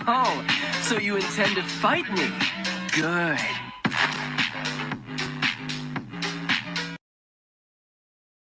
Oh, so you intend to fight me? Good.